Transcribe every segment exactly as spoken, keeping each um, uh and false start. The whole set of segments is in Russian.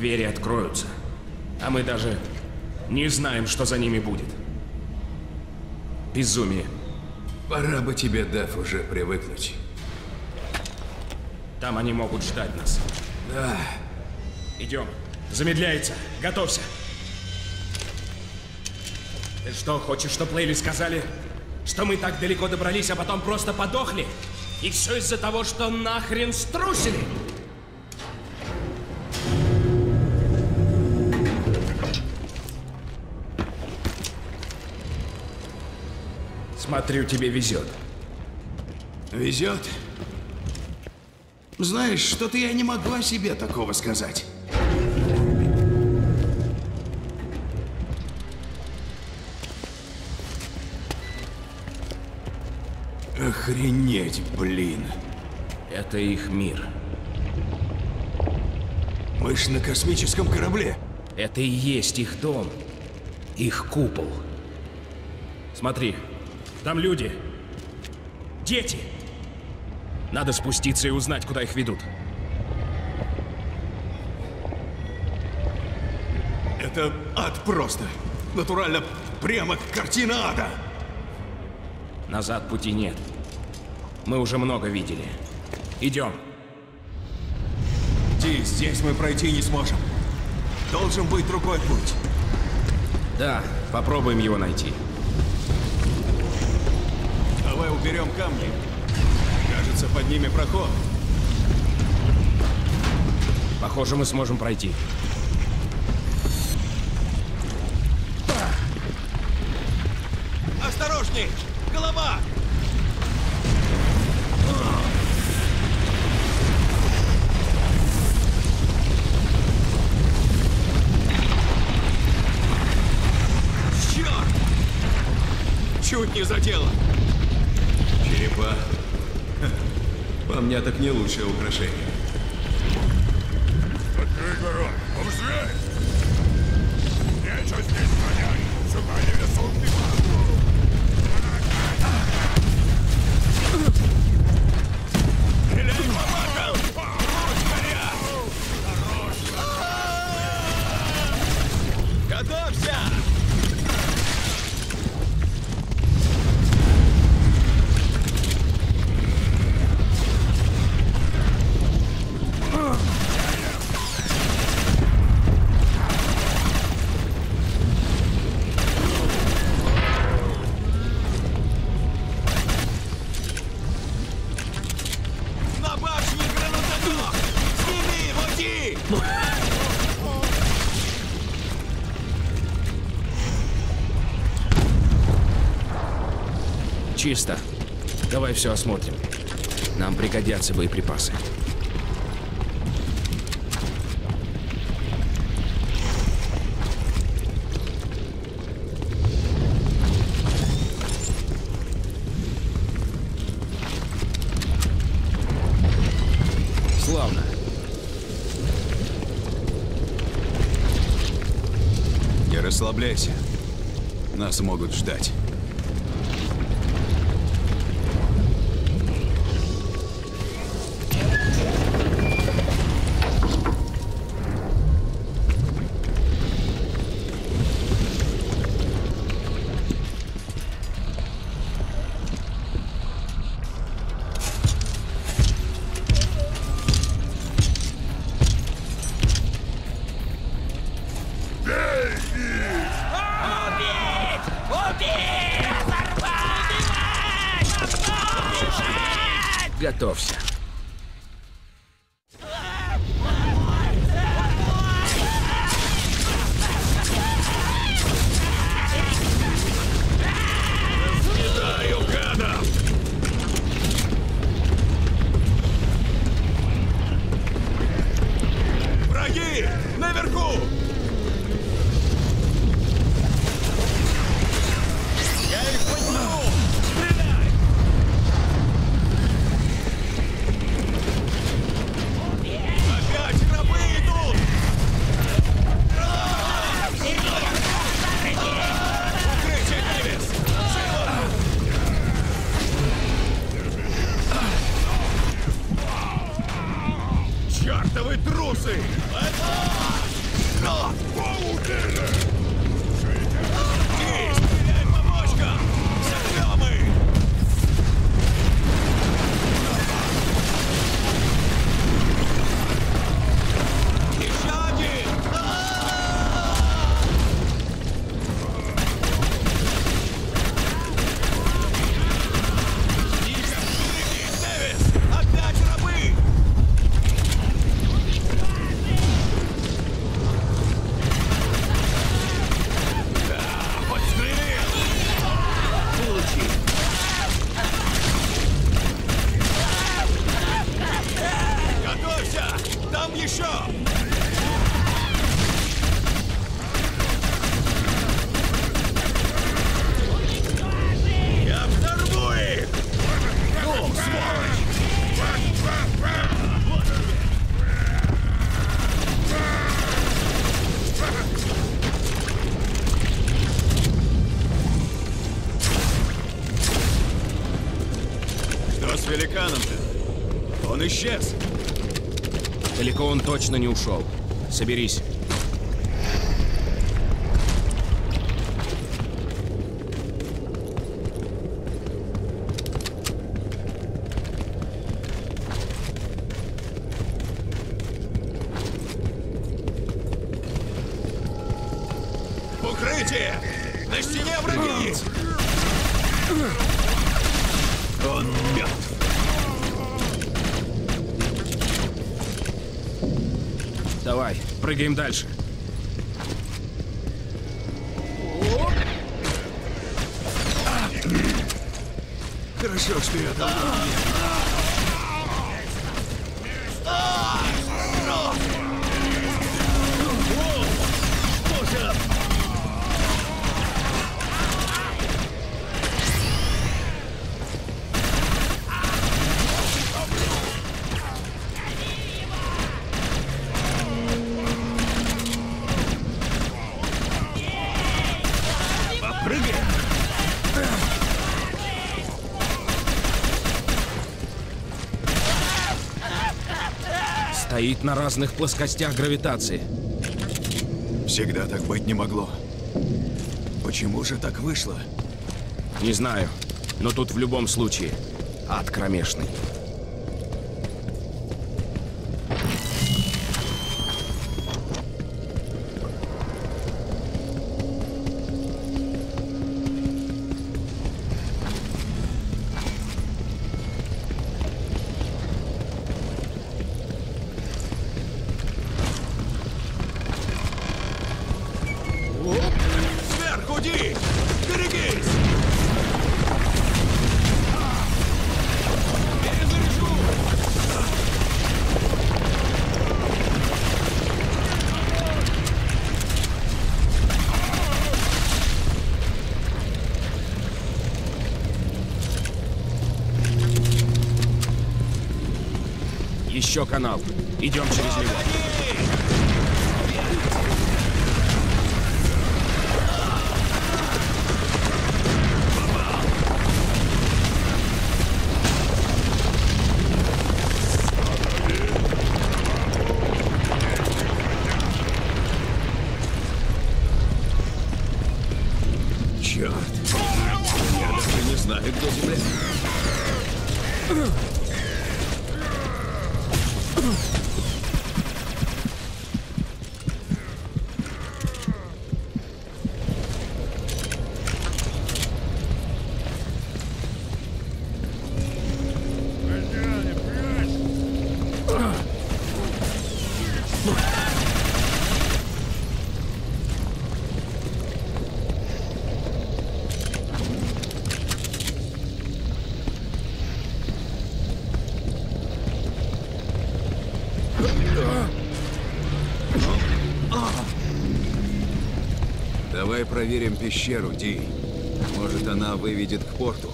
двери откроются. А мы даже не знаем, что за ними будет. Безумие. Пора бы тебе, Дэв, уже привыкнуть. Там они могут ждать нас. Да. Идем. Замедляется. Готовься. Ты что, хочешь, чтобы Лейли сказали, что мы так далеко добрались, а потом просто подохли? И все из-за того, что нахрен струсили? Смотрю, тебе везет. Везет? Знаешь, что-то я не могу о себе такого сказать. Охренеть, блин. Это их мир. Мы ж на космическом корабле. Это и есть их дом. Их купол. Смотри, там люди. Дети. Надо спуститься и узнать, куда их ведут. Это ад просто. Натурально, прямо картина ада. Назад пути нет. Мы уже много видели. Идем. Ди, здесь мы пройти не сможем. Должен быть другой путь. Да, попробуем его найти. Давай уберем камни. Кажется, под ними проход. Похоже, мы сможем пройти. Осторожней! Голова! Черт! Чуть не задело. Черепа. По мне так не лучшее украшение. Открой ворот! Обжай! Нечего здесь понять! Сюда не весут не могу! Стреляй по бакам! Пусть горят! Готовься! На башне гранатомет! Сними его, Ди! Чисто. Давай все осмотрим. Нам пригодятся боеприпасы. Славно. Не расслабляйся. Нас могут ждать. Готовься. Кидаю гадов! Враги! Наверху! Я их подниму! Стреляй! Опять рабы идут! Укрытие, Дэвис! Живо! Чертовы трусы! Эй, стреляй по бочкам! Сожжем их! Еще один! Тихо, впереди, Дэвис! Опять рабы! Подстрелил! Получи! Готовься! Там еще! Я взорву их! Ну, сволочь! Что с великаном-то? Он исчез. Далеко он точно не ушел. Соберись. Укрытие! На стене враги! Он мертв. Давай, прыгаем дальше. Хорошо, что я там. Попрыгаем! Стоит на разных плоскостях гравитации. Всегда так быть не могло. Почему же так вышло? Не знаю, но тут в любом случае ад кромешный. Сверху, Ди! Берегись! Перезаряжу! Еще канал. Идем через него. Черт! Я даже не знаю, где земля. Давай проверим пещеру, Ди. Может, она выведет к порту.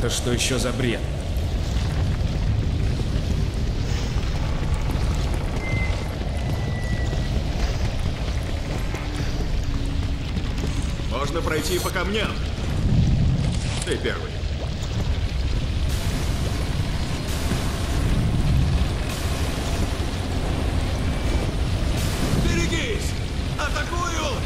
Это что еще за бред? Можно пройти по камням. Ты первый. Берегись! Атакую!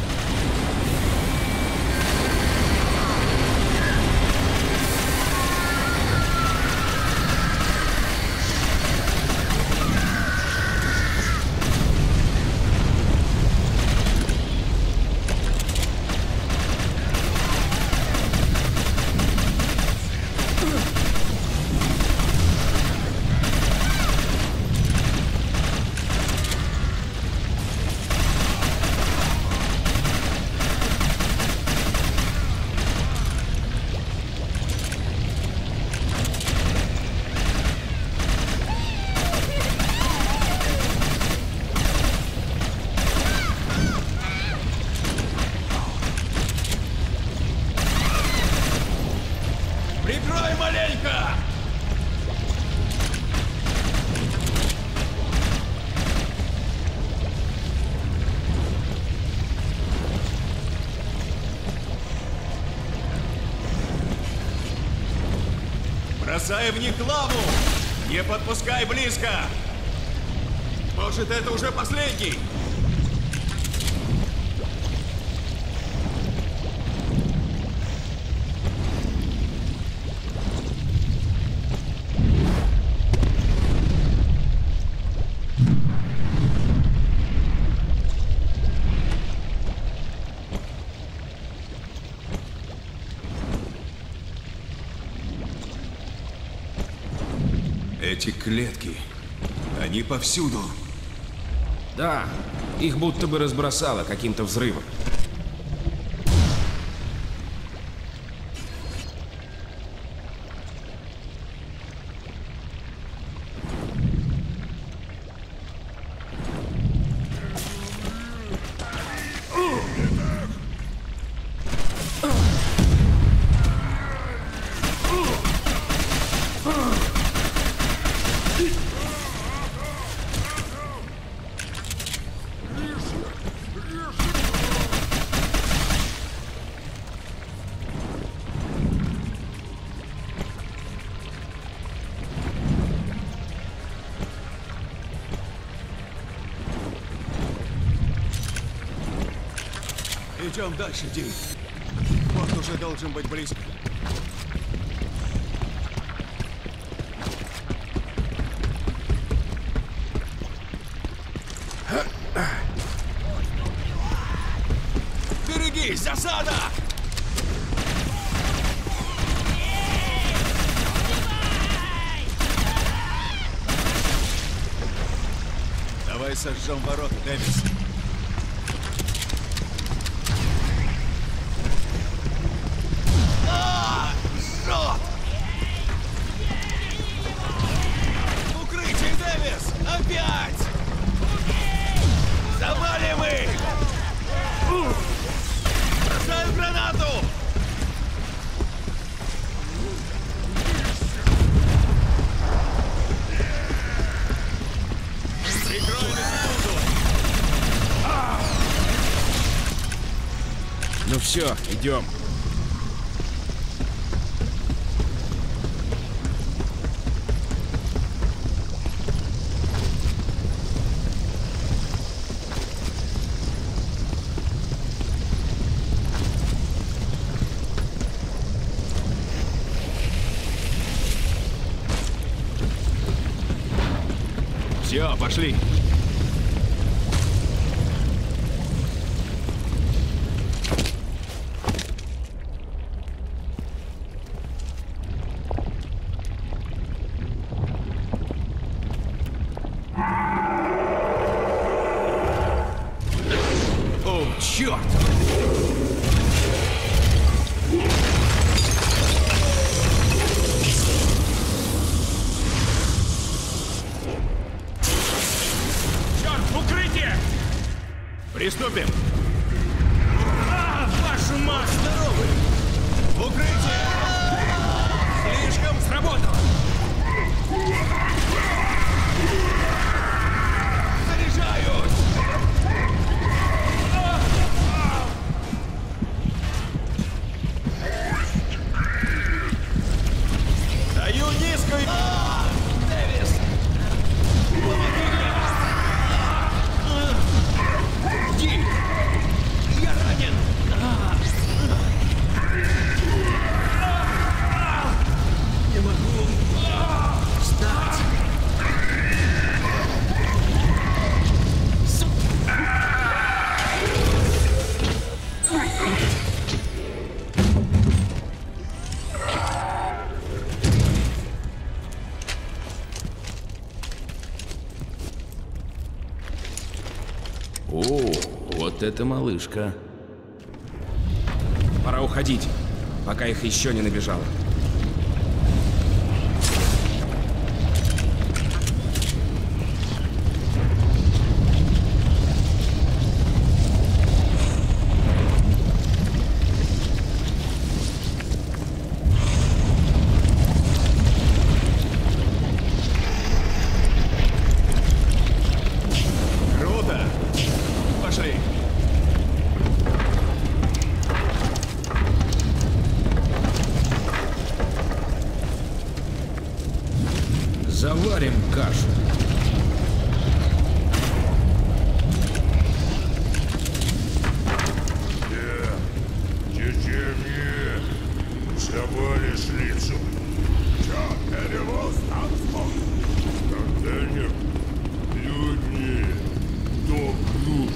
Прикрой маленько! Бросай в них лаву! Не подпускай близко! Может, это уже последний? Эти клетки, они повсюду. Да, их будто бы разбросало каким-то взрывом. Идем дальше, Дин. Вот уже должен быть близко. Берегись, засада! Давай сожжем ворота, Дэвис. Укрытие, Дэвис! Опять! Завалим их! Бросаю гранату! Прикрой на секунду! Ну все, идем. Все, пошли. О, черт! Приступим! А, вашу мать! Здоровый! В укрытие! Сработало! Заряжаюсь! Даю низкую... А, Дэвис! Помоги мне! Ди! Я ранен! Не могу встать! О, вот это малышка. Пора уходить, пока их еще не набежало. Круто! Пошли! Заварим кашу. Течение завалишь лицом. Я перевоз танцпол. Контейнер. Люди. До кружи.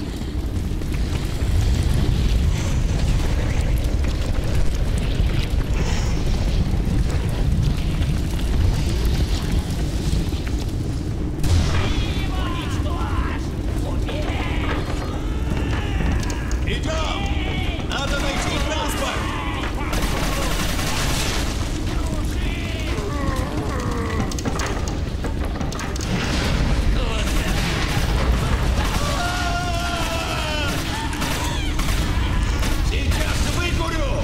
Идем! Надо найти транспорт! Сейчас выкурю!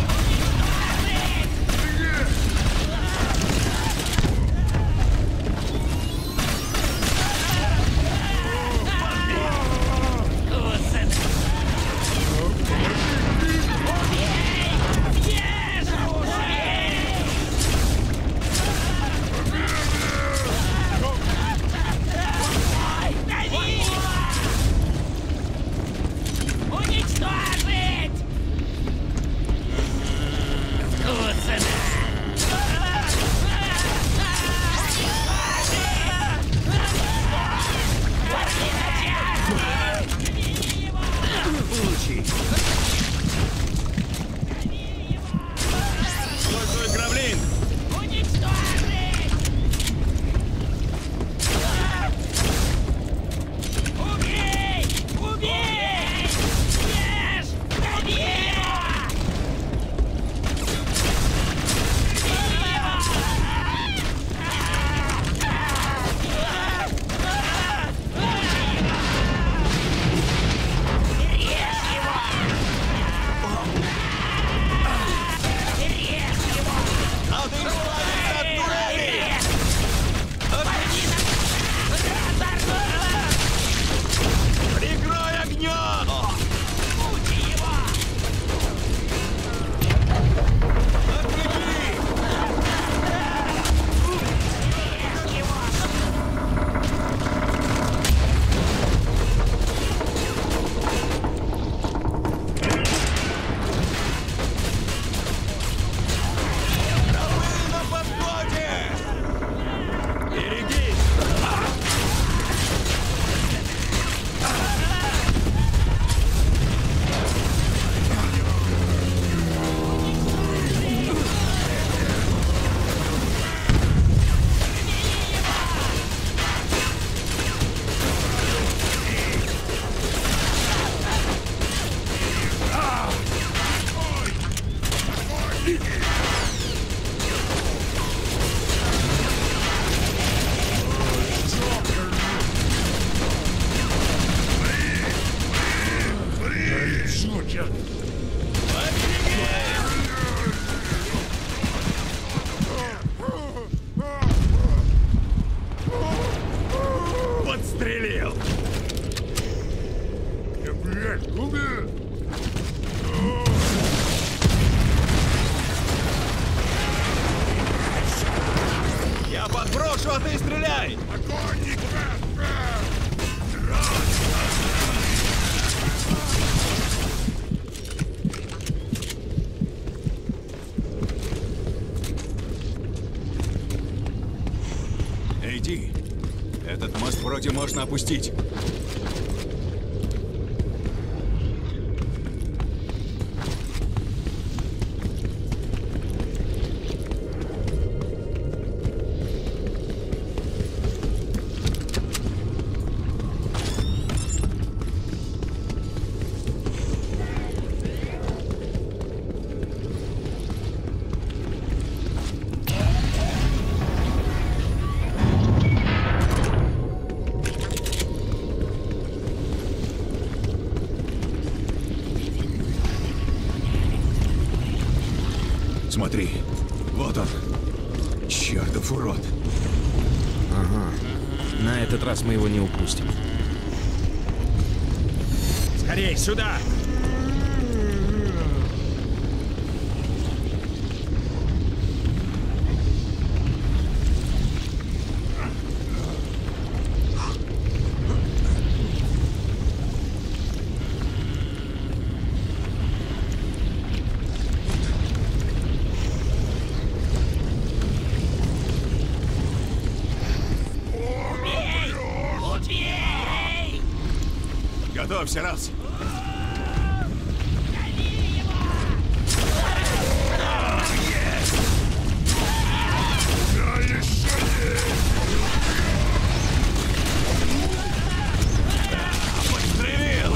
Уничтожить! Получи! Стой, стой, Гравлин! Уничтожить! Убей! Убей! Ешь! Убей! Надо избавиться от турели! Прикрой огня! Отвлеки! Рабы на подходе! Берегись! Умереть! Умереть! Я подброшу, а ты стреляй! Огонь! Иди. Этот мост вроде можно опустить. Смотри, вот он. Чертов урод. Ага. На этот раз мы его не упустим. Скорей, сюда! Готовься, раз. Подстрелил!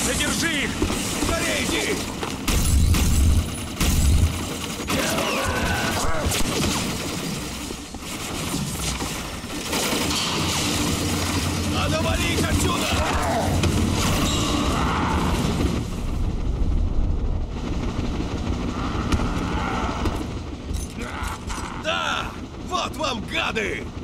Задержи их! Скорее иди! Надо валить отсюда! Да! Вот вам, гады!